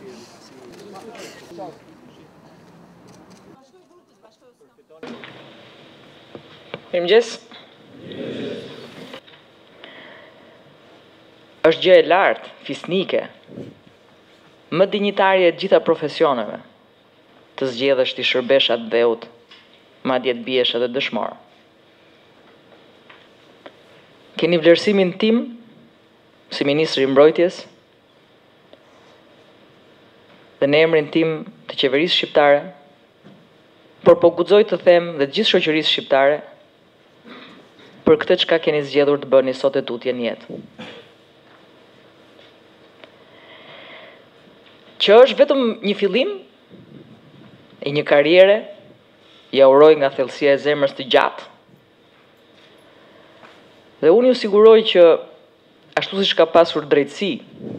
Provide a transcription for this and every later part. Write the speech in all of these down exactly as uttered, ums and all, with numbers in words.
Mirëmëngjes. Është gjë e lartë, fisnike, më dinjitare e gjitha profesioneve, të zgjedhësh ti shërbesh atë dheut, madje të biesh edhe dëshmor. Keni vlerësimin tim si ministri i mbrojtjes dhe në emrin tim të qeverisë shqiptare, por po guxoj të them dhe të gjithë shoqërisë shqiptare për këtë çka keni zgjedhur të bëni sot e tutje në jetë. Që është vetëm një fillim e një karriere, ja uroj nga thellësia e zemrës të gjatë. Dhe unë ju siguroj që ashtu siç ka pasur drejtësi,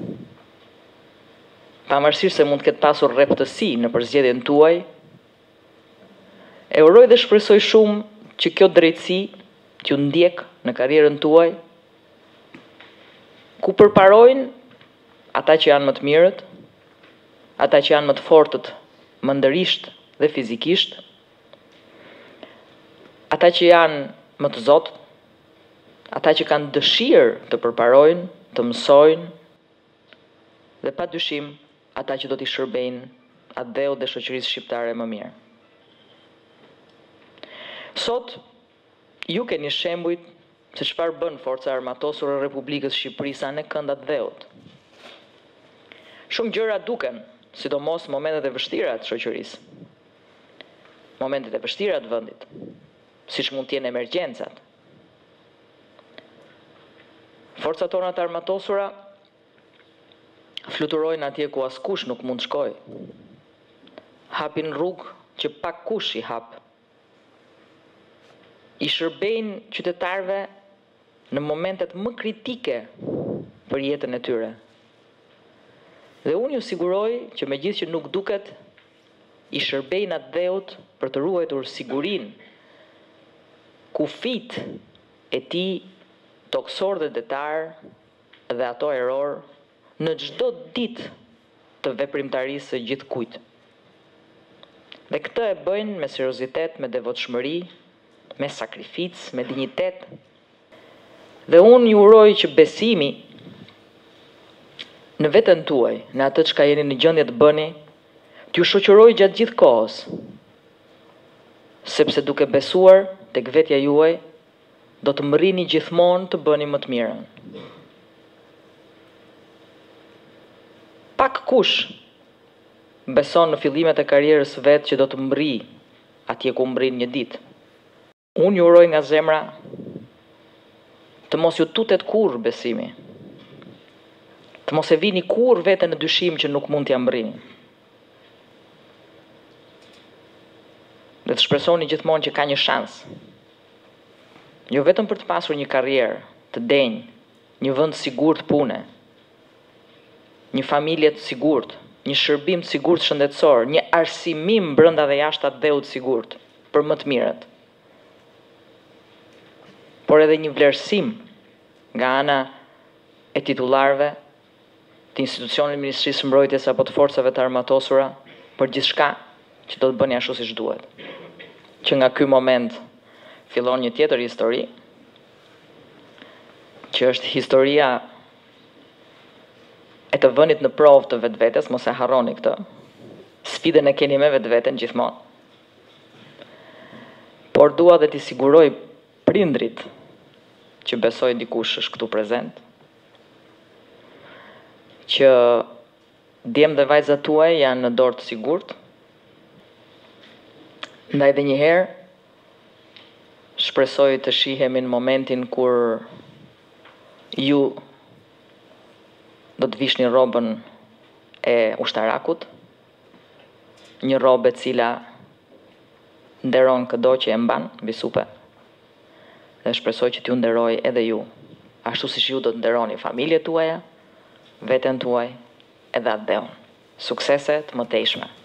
pavarësisht se mund të ketë pasur rreptësi në përzgjedhjen tuaj, e uroj dhe shpresoj shumë që kjo drejtësi t'ju ndjek në karrierën tuaj, ku përparojnë ata që janë më të mirët, ata që janë më të fortët mendërisht dhe fizikisht, ata që janë më të zotë, ata që kanë dëshirë të përparojnë, të mësojnë, dhe pa dyshim ata që do t'i shërbejnë atë dheut dhe shoqërisë shqiptare më mirë. Sot, ju keni shembujt se çfarë bën forca armatosur e Republikës Shqipërisë në këndat dheut. Shumë gjëra duken, sidomos momentet e vështira të shoqërisë. Momentet e vështira të vendit, siç mund të jenë emergjencat. Forcat tona të armatosura fluturojnë atje ku askush nuk mund shkojë. Hapin rrugë që pak kush i hap. I shërbejnë qytetarëve në momentet më kritike për jetën e tyre. Dhe unë ju siguroj që megjithëse që nuk duket, i shërbejnë atë dheut për të ruajtur sigurinë, kufit e tij toksor dhe detar dhe ato error në çdo ditë të veprimtarisë së gjithkujt. Dhe këtë e bëjnë me seriozitet, me devotshmëri, me sakrificë, me dinjitet. Dhe unë ju uroj që besimi në veten tuaj, në atë çka jeni në gjendje të bëni, t'ju shoqëroj gjatë gjithë kohës, sepse duke besuar tek vetja juaj, do të mërrini gjithmonë të bëni më të mirën. Pak kush beson në fillimet e karrierës vet që do të mri atje ku mrin një ditë. Unë ju uroj nga zemra të mos ju tutet kurrë besimi. Të mos e vini kurrë veten në dyshim që nuk mund t'ja mbrini. Dhe të shpresoni gjithmonë që ka një shans. Jo vetëm për të pasur një karrierë të denjë, një vend sigurt pune, një familje të sigurt, një shërbim të sigurt shëndetësor, një arsimim brenda dhe jashtë atë dheut sigurt për më të mirët. Por edhe një vlerësim nga ana e titullarëve të institucionit Ministrisë së Mbrojtjes apo të forcave të armatosura për gjithçka që do të bëni ashtu siç duhet. Që nga ky moment fillon një tjetër histori, që është historia e të vënit në provë të vetvetes, mos e harroni këtë. Sfidën e keni me vetveten gjithmonë. Por dua dhe t'i siguroj prindrit që besoj dikush është këtu prezent, që djemt dhe vajzat tuaj janë në dorë të sigurt. Ndaj dhe një herë shpresoj të shihemi në momentin kur ju do të vishni robën e ushtarakut, një robë e cila nderon çdo që e mban mbi supe. Dhe shpresoj që t'ju nderoj edhe ju, ashtu siç ju do të nderoni familjet tuaja, veten tuaj edhe atë dheun. Suksese të mëtejshme.